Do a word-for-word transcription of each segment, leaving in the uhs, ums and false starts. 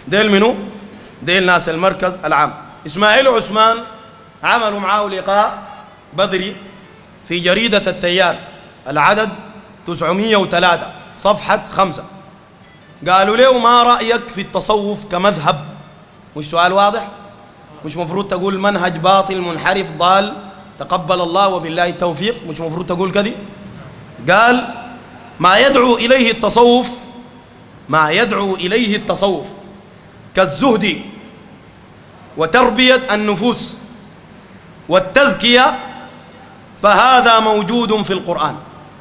ديل منو؟ ديل ناس المركز العام. إسماعيل عثمان عملوا معاه لقاء بدري في جريدة التيار، العدد تسعمية وثلاثة صفحة خمسة. قالوا له ما رأيك في التصوف كمذهب؟ مش سؤال واضح؟ مش مفروض تقول منهج باطل منحرف ضال تقبل الله وبالله التوفيق؟ مش مفروض تقول كذي؟ قال ما يدعو إليه التصوف ما يدعو إليه التصوف كالزهد وتربية النفوس والتزكية فهذا موجود في القرآن.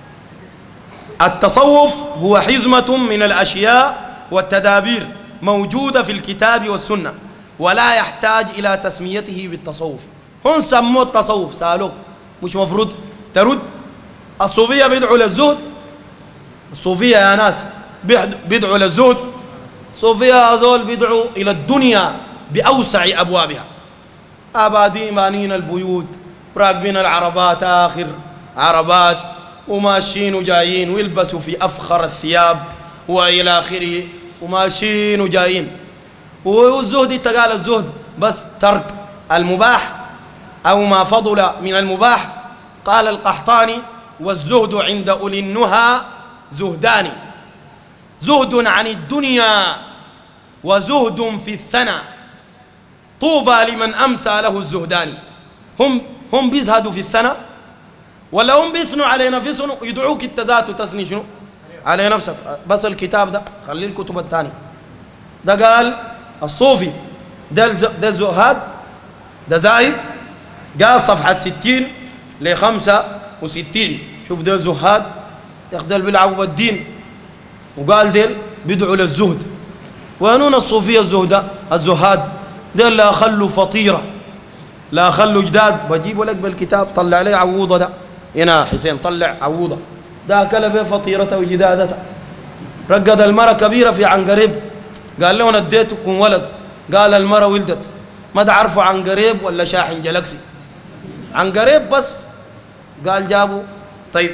التصوف هو حزمة من الأشياء والتدابير موجودة في الكتاب والسنة ولا يحتاج إلى تسميته بالتصوف. هم سموه التصوف، سألوك مش مفروض ترد؟ الصوفية بيدعوا للزهد، الصوفية يا ناس بيدعوا للزهد، صوفية هذول بيدعوا إلى الدنيا بأوسع أبوابها، أبادين بانين البيوت راكبين العربات آخر عربات وماشيين وجايين ويلبسوا في أفخر الثياب وإلى آخره وماشيين وجايين. والزهد تقال الزهد بس ترك المباح أو ما فضل من المباح. قال القحطاني والزهد عند أولي النهى زهدان، زهد عن الدنيا وزهد في الثنى، طوبى لمن أمسى له الزهدان. هم هم بيزهدوا في الثنى ولا هم بيثنوا على نفسهم؟ يدعوك التزات وتثني شنو على نفسك؟ بس الكتاب ده خلي الكتب الثانية. ده قال الصوفي ده ده الزهاد ده زايد، قال صفحة ستين لخمسة وستين. شوف ده الزهاد يخدل بيلعبوا بالدين، وقال ديل بيدعوا للزهد. وانون الصوفية الزهد الزهاد ديل لا خلوا فطيرة لا خلوا جداد. بجيبوا لك بالكتاب طلع لي عووضة ده هنا حسين، طلع عووضة ده كل به فطيرته وجدادته. رقد المرة كبيرة في عنقريب، قال لهم اديتكم ولد، قال المرة ولدت. ما تعرفوا عنقريب ولا شاحن جلكسي؟ عنقريب بس. قال جابوا طيب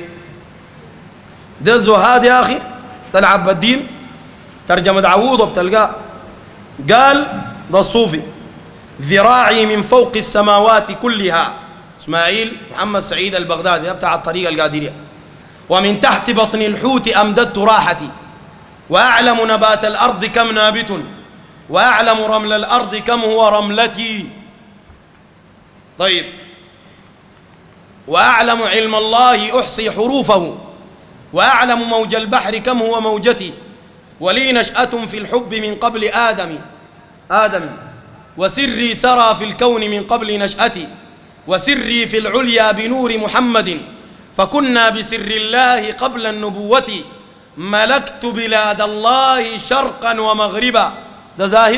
ده الزهاد يا أخي تلعب بالدين. ترجمة عووضة بتلقاه، قال ده الصوفي ذراعي من فوق السماوات كلها، إسماعيل محمد سعيد البغدادي بتاع الطريقة القادرية، ومن تحت بطن الحوت أمددت راحتي، وأعلم نبات الأرض كم نابت، وأعلم رمل الأرض كم هو رملتي. طيب وأعلم علم الله أحصي حروفه، وأعلم موج البحر كم هو موجتي، ولي نشأة في الحب من قبل آدم آدم وسري سرى في الكون من قبل نشأتي، وسري في العليا بنور محمد، فكنا بسر الله قبل النبوة، ملكت بلاد الله شرقا ومغربا. ده زاهد.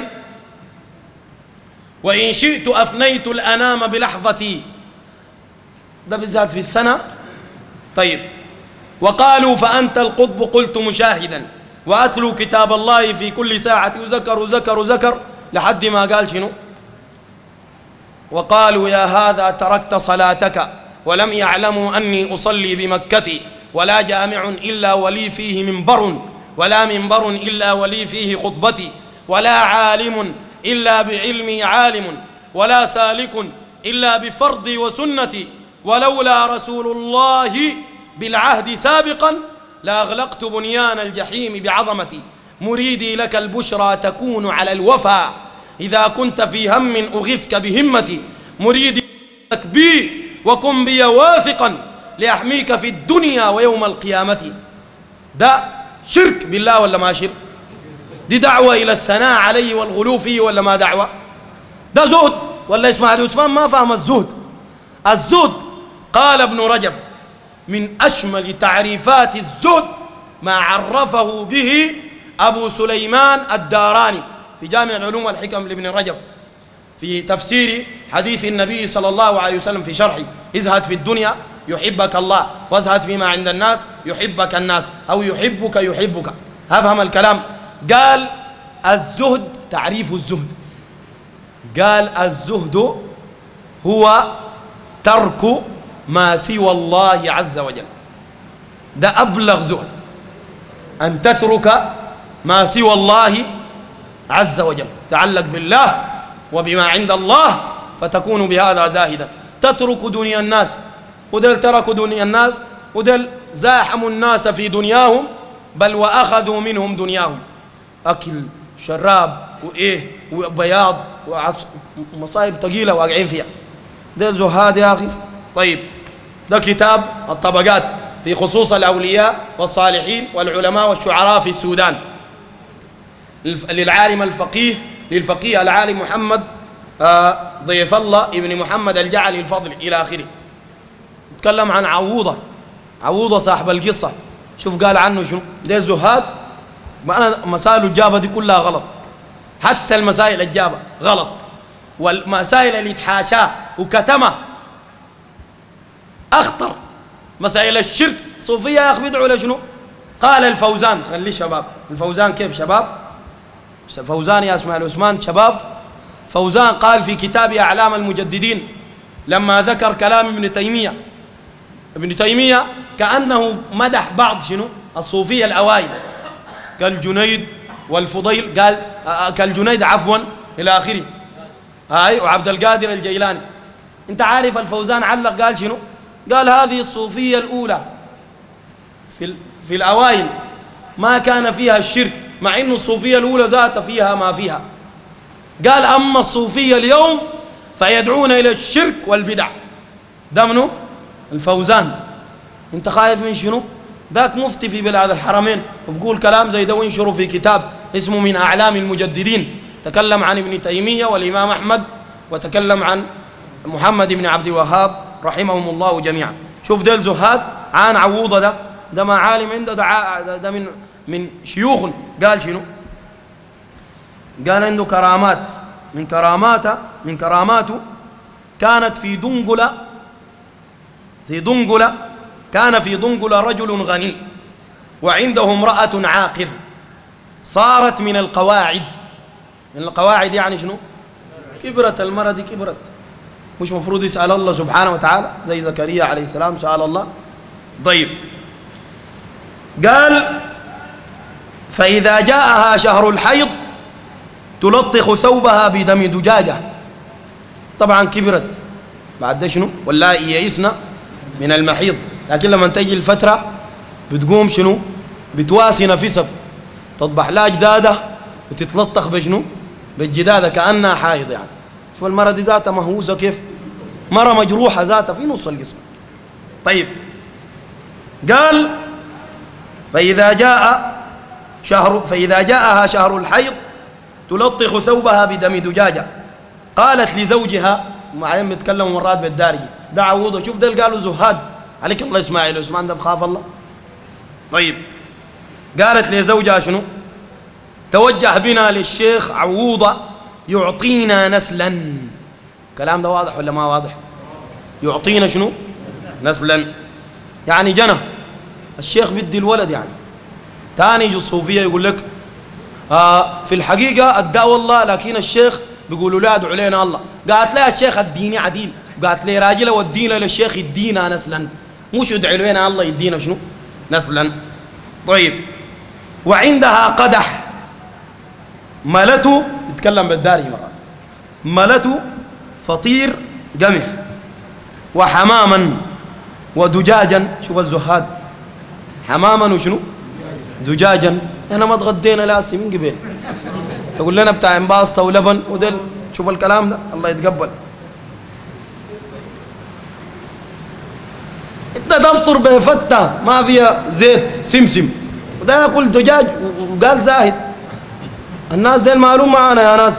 وإن شئت أفنيت الأنام بلحظتي، ده بالذات في الثنى. طيب وقالوا فأنت القطب قلت مشاهدا، وأتلو كتاب الله في كل ساعة، وذكر وذكر وذكر لحد ما قال شنو؟ وقالوا يا هذا تركت صلاتك، ولم يعلموا أني أصلي بمكة، ولا جامع إلا ولي فيه منبر، ولا منبر إلا ولي فيه خطبتي، ولا عالم إلا بعلمي عالم، ولا سالك إلا بفرضي وسنتي، ولولا رسول الله بالعهد سابقا لأغلقت بنيان الجحيم بعظمتي، مريدي لك البشرى تكون على الوفا، إذا كنت في هم أغثك بهمتي، مريدي لك بي وكن بي واثقا لأحميك في الدنيا ويوم القيامة. ده شرك بالله ولا ما شرك؟ دي دعوة إلى الثناء عليه والغلو فيه ولا ما دعوة؟ ده زهد ولا إسماعيل عثمان ما فهم الزهد؟ الزهد قال ابن رجب من أشمل تعريفات الزهد ما عرفه به أبو سليمان الداراني في جامع العلوم والحكم لابن رجب في تفسير حديث النبي صلى الله عليه وسلم في شرحه: ازهد في الدنيا يحبك الله، وازهد فيما عند الناس يحبك الناس، أو يحبك يحبك. هفهم الكلام. قال الزهد تعريف الزهد، قال الزهد هو ترك ما سوى الله عز وجل. ده أبلغ زهد، أن تترك ما سوى الله عز وجل، تعلق بالله وبما عند الله فتكون بهذا زاهدا. تترك دنيا الناس، ودل تركوا دنيا الناس، ودل زاحموا الناس في دنياهم، بل وأخذوا منهم دنياهم، أكل شراب وإيه وبياض ومصائب ثقيلة واقعين فيها. ده زهاد يا أخي. طيب ده كتاب الطبقات في خصوص الأولياء والصالحين والعلماء والشعراء في السودان، للعالم الفقيه للفقيه العالم محمد آه ضيف الله ابن محمد الجعلي الفضل إلى آخره. تكلم عن عووضة، عووضة صاحب القصة. شوف قال عنه شنو؟ ده الزهاد. أنا مسائل الجابة دي كلها غلط، حتى المسائل الجابة غلط، والمسائل اللي تحاشاه وكتمه أخطر. مسائل الشرك صوفية يا أخي بدعوا لشنو؟ قال الفوزان، خليه شباب، الفوزان كيف شباب؟ فوزان يا اسماعيل عثمان شباب. فوزان قال في كتاب أعلام المجددين لما ذكر كلام ابن تيمية، ابن تيمية كأنه مدح بعض شنو؟ الصوفية الأوائل، كالجنيد والفضيل، قال كالجنيد عفوا إلى آخره، هاي وعبد القادر الجيلاني. أنت عارف الفوزان علق قال شنو؟ قال هذه الصوفية الأولى في في الأوائل ما كان فيها الشرك، مع إنه الصوفية الأولى ذات فيها ما فيها. قال أما الصوفية اليوم فيدعون إلى الشرك والبدع. ده منو؟ الفوزان. أنت خايف من شنو؟ ذاك مفتي في بلاد الحرمين وبقول كلام زي ده، وينشره في كتاب اسمه من أعلام المجددين، تكلم عن ابن تيمية والإمام أحمد، وتكلم عن محمد بن عبد الوهاب رحمهم الله جميعا. شوف ده الزهاد عن عووضة، ده ده ما عالم عنده، ده, ده, ده من من شيوخ. قال شنو؟ قال عنده كرامات، من كراماته من كراماته كانت في دنقلة في دنقلة كان في دنقلة رجل غني وعنده امرأة عاقر، صارت من القواعد. من القواعد يعني شنو؟ كبرت المرأة دي، كبرت، مش مفروض يسأل الله سبحانه وتعالى زي زكريا عليه السلام سأل الله؟ طيب قال فإذا جاءها شهر الحيض تلطخ ثوبها بدم دجاجة. طبعا كبرت بعد ده شنو؟ واللائي يئسن من المحيض، لكن لما تجي الفترة بتقوم شنو؟ بتواسي نفسها، تطبح لها جدادة وتتلطخ بشنو؟ بالجدادة كأنها حائض. يعني شوف المرة دي ذاتها مهووسة كيف؟ مرة مجروحة ذاتها في نص الجسم. طيب قال فإذا جاء شهر فإذا جاءها شهر الحيض تلطخ ثوبها بدم دجاجة. قالت لزوجها، معين بيتكلموا مرات بالدارجة، ده عوضه. شوف ده قالوا زهاد عليك الله إسماعيل عثمان، ده بخاف الله. طيب قالت لزوجها شنو؟ توجه بنا للشيخ عووضة يعطينا نسلا. كلام ده واضح ولا ما واضح؟ يعطينا شنو؟ نسلا، يعني جنى الشيخ بدي الولد. يعني تاني يجي الصوفية يقول لك آه في الحقيقة الدعوة الله، لكن الشيخ بيقولوا لا ادعوا لنا الله. قالت لها الشيخ اديني عديل، قالت لي راجل ودينا للشيخ يدينا نسلا، مش ادعوا لنا الله يدينا شنو؟ نسلا. طيب وعندها قدح ملته، يتكلم بالداري مرات، ملته فطير قمح وحماما ودجاجا. شوف الزهاد، حماما وشنو؟ دجاجا. احنا ما تغدينا لاسي من قبل، تقول لنا بتاع انباسطه ولبن ودل. شوف الكلام ده، الله يتقبل. انت تفطر بفتة ما فيها زيت سمسم، وده ياكل دجاج وقال زاهد. الناس دي المعلوم معانا يا ناس.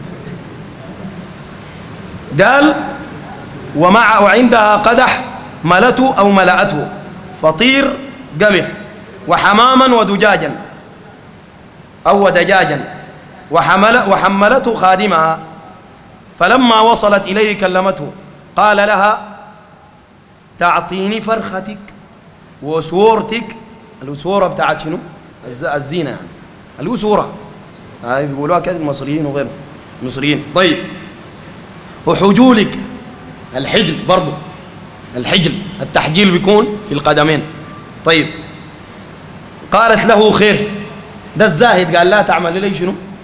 قال ومع وعندها قدح ملته أو ملأته فطير قمح وحماما ودجاجا أو دجاجا، وحمل وحملته خادمها، فلما وصلت إليه كلمته قال لها تعطيني فرختك وسورتك. الأسورة بتاعت شنو؟ الزينة، يعني الأسورة هاي بيقولوها كده المصريين وغيرهم المصريين. طيب وحجولك، الحجل برضو، الحجل التحجيل بيكون في القدمين. طيب قالت له خير. ده الزاهد قال لا تعمل لي شنو؟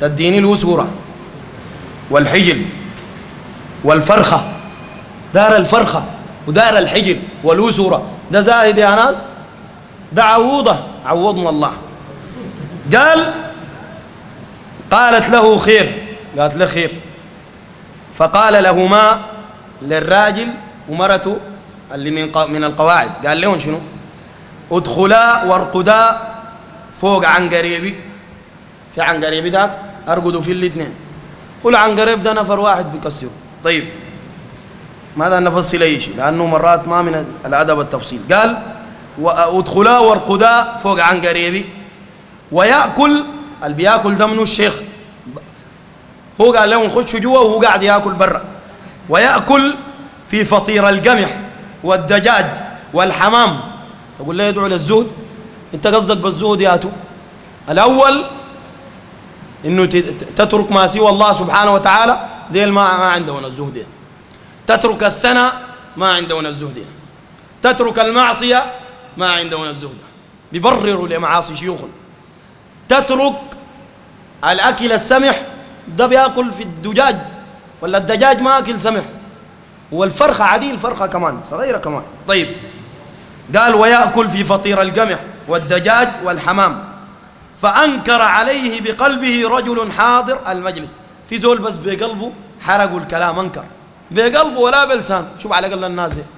تديني الوسورة والحجل والفرخة، دار الفرخة ودار الحجل والوسورة، ده زاهد يا ناس؟ ده عوضة، عوضنا الله. قال قالت له خير، قالت له خير. فقال لهما، للراجل ومرته اللي من من القواعد، قال لهم شنو؟ ادخلا وارقدا فوق عنقريبي، في عنقريبي ذاك ارقدوا في الاثنين. كل عنقريب ده نفر واحد بيكسره. طيب ماذا نفصل اي شيء لانه مرات ما من الادب التفصيل. قال وادخلا وارقدا فوق عنقريبي وياكل، اللي بياكل ده منه الشيخ، هو قال لهم خشوا جوا وهو قاعد ياكل برا. وياكل في فطير القمح والدجاج والحمام. تقول لي يدعو للزهد؟ انت قصدك بالزهد ياتو الاول انه تترك ما سوى الله سبحانه وتعالى، ديل ما ما عندهم الزهدين. تترك الثناء ما عندهم الزهدين. تترك المعصيه ما عندهم الزهدين، بيبرروا لمعاصي شيوخهم. تترك الاكل السمح، ده بياكل في الدجاج ولا الدجاج ما اكل سمح، والفرخه عادي، الفرخه كمان صغيره كمان. طيب قال ويأكل في فطير القمح والدجاج والحمام. فأنكر عليه بقلبه رجل حاضر المجلس. في زول بس بقلبه حرقوا الكلام، أنكر بقلبه ولا بلسان. شوف على قل الناس دي.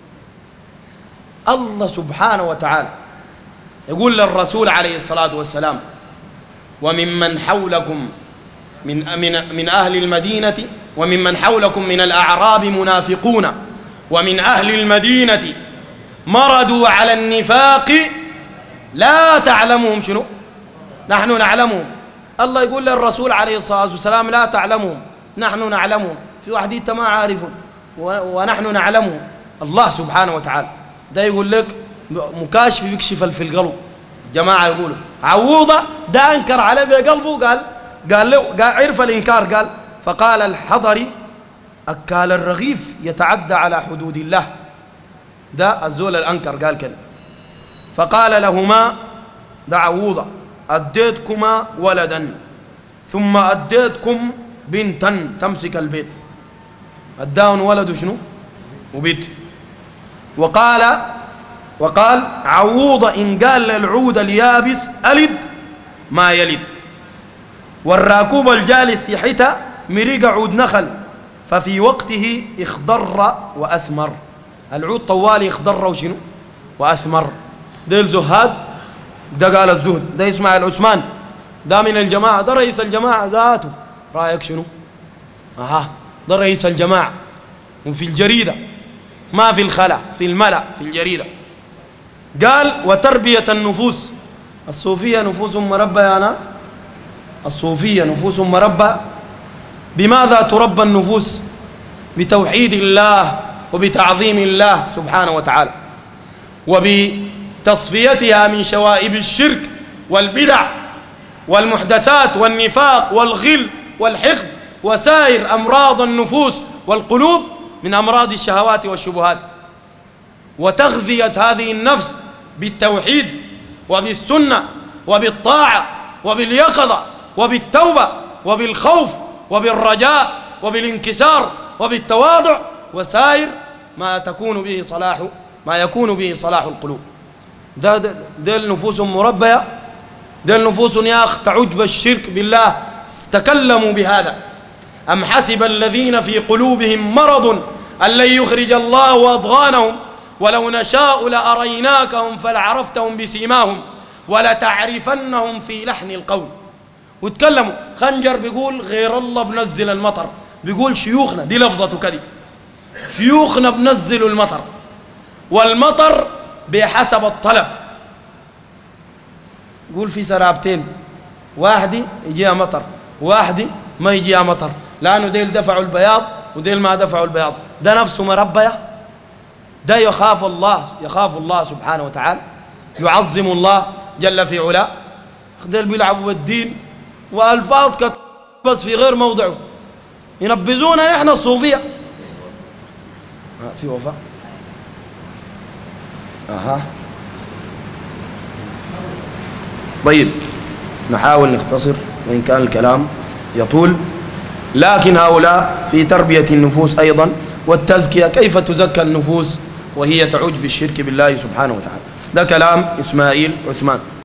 الله سبحانه وتعالى يقول للرسول عليه الصلاة والسلام وممن حولكم من, من, من أهل المدينة وممن حولكم من الأعراب منافقون ومن أهل المدينة مرضوا على النفاق لا تعلمهم. شنو؟ نحن نعلمهم. الله يقول للرسول عليه الصلاة والسلام لا تعلمهم، نحن نعلمهم. في واحد انت ما عارفهم ونحن نعلمهم. الله سبحانه وتعالى ده يقول لك مكاشف يكشف في القلب. جماعة يقولوا عوضة ده أنكر عليه بقلبه. قال قال له قال عرف الإنكار. قال فقال الحضري أكال الرغيف يتعدى على حدود الله. ده الزول الأنكر قال كده. فقال لهما ده عوضة أديتكما ولدا ثم أديتكم بنتا تمسك البيت. أداهم ولد شنو وبيت. وقال وقال عوضة إن قال للعود اليابس ألد ما يلد، والراكوب الجالس تحته مريق عود نخل ففي وقته اخضر وأثمر. العود طوالي اخضر وشنو وأثمر. ده الزهاد، ده قال الزهد. ده اسماعيل عثمان، ده من الجماعة، ده رئيس الجماعة ذاته. رأيك شنو؟ أها ده رئيس الجماعة وفي الجريدة، ما في الخلا، في الملأ، في الجريدة. قال وتربية النفوس. الصوفية نفوس مربى يا ناس، الصوفية نفوس مربى. بماذا تربى النفوس؟ بتوحيد الله وبتعظيم الله سبحانه وتعالى، وبتصفيتها من شوائب الشرك والبدع والمحدثات والنفاق والغل والحقد وسائر أمراض النفوس والقلوب من أمراض الشهوات والشبهات. وتغذية هذه النفس بالتوحيد وبالسنة وبالطاعة وباليقظة وبالتوبة وبالخوف وبالرجاء وبالانكسار وبالتواضع وسائر ما تكون به صلاح ما يكون به صلاح القلوب. ده ده, ده النفوس مربية، ده النفوس يا أخ تعج بالشرك بالله. تكلموا بهذا. أم حسب الذين في قلوبهم مرض أن لن يخرج الله أضغانهم ولو نشاء لأريناكهم فلعرفتهم بسيماهم ولتعرفنهم في لحن القول. وتكلموا. خنجر بيقول غير الله بنزل المطر، بيقول شيوخنا، دي لفظته كده، شيوخنا بنزلوا المطر، والمطر بحسب الطلب. يقول في سرابتين، واحدة يجيها مطر واحدة ما يجيها مطر، لأنه ديل دفعوا البياض وديل ما دفعوا البياض. ده نفسه مربية، ده يخاف الله، يخاف الله سبحانه وتعالى، يعظم الله جل في علاه. ديل بيلعبوا بالدين وألفاظ كت بس في غير موضعه، ينبذونا نحن الصوفية. في وفاء. أها طيب نحاول نختصر. وإن كان الكلام يطول. لكن هؤلاء في تربية النفوس أيضا والتزكية، كيف تزكى النفوس وهي تعج بالشرك بالله سبحانه وتعالى. ده كلام إسماعيل عثمان.